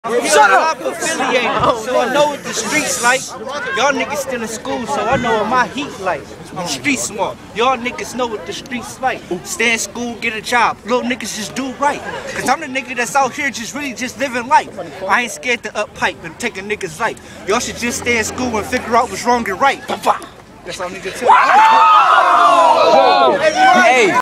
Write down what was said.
Shut up! I'm affiliated, so I know what the streets like. Y'all niggas still in school, so I know what my heat like. I'm street smart. Y'all niggas know what the streets like. Stay in school, get a job. Little niggas just do right. Cause I'm the nigga that's out here just really just living life. I ain't scared to up pipe and take a nigga's life. Y'all should just stay in school and figure out what's wrong and right. That's all niggas tell me. Hey.